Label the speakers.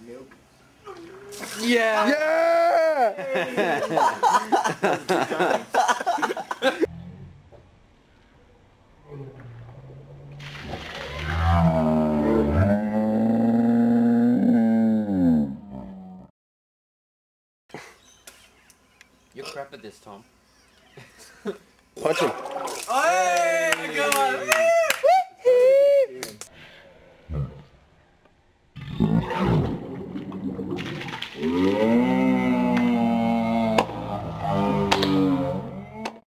Speaker 1: Yeah!
Speaker 2: Yeah!
Speaker 1: You're crap at this, Tom.
Speaker 2: Punch him.
Speaker 1: Hey, good one.